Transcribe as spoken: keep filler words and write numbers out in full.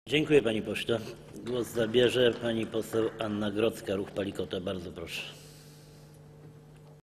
Dziękuję, panie pośle. Głos zabierze pani poseł Anna Grodzka, Ruch Palikota. Bardzo proszę.